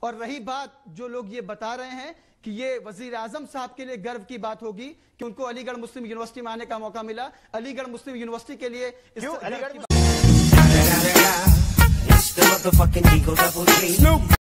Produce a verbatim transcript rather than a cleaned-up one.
और रही बात जो लोग ये बता रहे हैं कि ये वजीर आजम साहब के लिए गर्व की बात होगी कि उनको अलीगढ़ मुस्लिम यूनिवर्सिटी में आने का मौका मिला, अलीगढ़ मुस्लिम यूनिवर्सिटी के लिए क्यों अलीगढ़